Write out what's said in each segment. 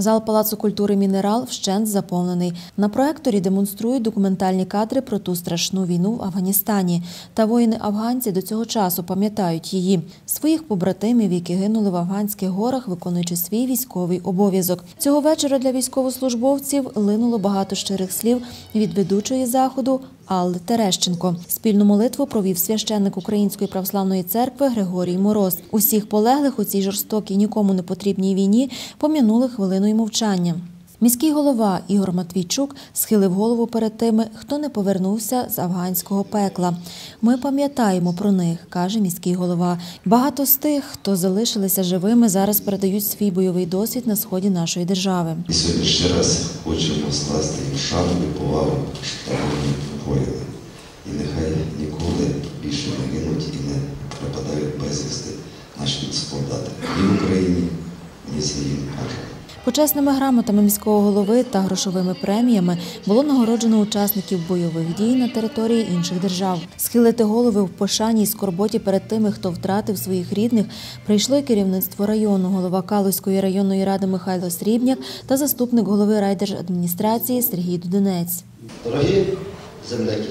Зал Палацу культури «Мінерал» вщент заповнений. На проекторі демонструють документальні кадри про ту страшну війну в Афганістані. Та воїни-афганці до цього часу пам'ятають її. Своїх побратимів, які гинули в афганських горах, виконуючи свій військовий обов'язок. Цього вечора для військовослужбовців линуло багато щирих слів від ведучої заходу Алли Терещенко. Спільну молитву провів священник Української православної церкви Григорій Мороз. Усіх полеглих у цій жорстокій, нікому не потрібній війні пом'янули хвилиною мовчання. Міський голова Ігор Матвійчук схилив голову перед тими, хто не повернувся з афганського пекла. «Ми пам'ятаємо про них», – каже міський голова. Багато з тих, хто залишилися живими, зараз передають свій бойовий досвід на сході нашої держави. І сьогодні ще раз хочемо скласти їм шану і повагу та воїни. І нехай ніколи більше не гинуть і не пропадають безвісти наші солдати ні в Україні, ні за їм. Почесними грамотами міського голови та грошовими преміями було нагороджено учасників бойових дій на території інших держав. Схилити голови в пошані й скорботі перед тими, хто втратив своїх рідних, прийшло й керівництво району, голова Калузької районної ради Михайло Срібняк та заступник голови райдержадміністрації Сергій Дудинець. Дорогі земляки,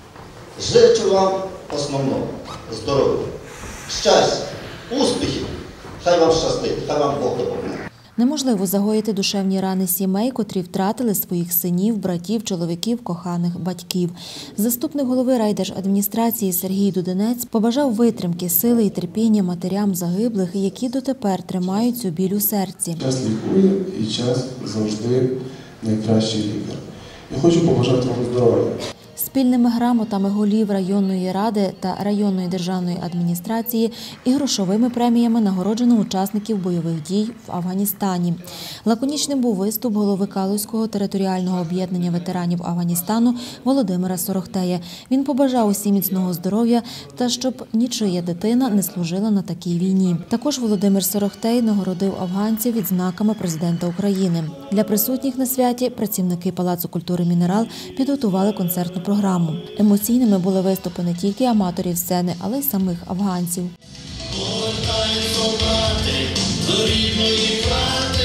зичу вам основного – здоров'я, щастя, успіхів, хай вам щастить, хай вам Бог допоможе. Неможливо загоїти душевні рани сімей, котрі втратили своїх синів, братів, чоловіків, коханих батьків. Заступник голови райдержадміністрації Сергій Дудинець побажав витримки, сили і терпіння матерям загиблих, які дотепер тримають цю біль у серці. Час лікує і час завжди найкращий лікар. Я хочу побажати вам здоров'я. Спільними грамотами голів районної ради та районної державної адміністрації і грошовими преміями нагороджено учасників бойових дій в Афганістані. Лаконічним був виступ голови Калузького територіального об'єднання ветеранів Афганістану Володимира Сорохтея. Він побажав усім міцного здоров'я та щоб нічия дитина не служила на такій війні. Також Володимир Сорохтей нагородив афганців відзнаками президента України. Для присутніх на святі працівники Палацу культури «Мінерал» підготували концертну програму. Емоційними були виступи не тільки аматорів сцени, але й самих афганців. Повертають солдати до рідної хати.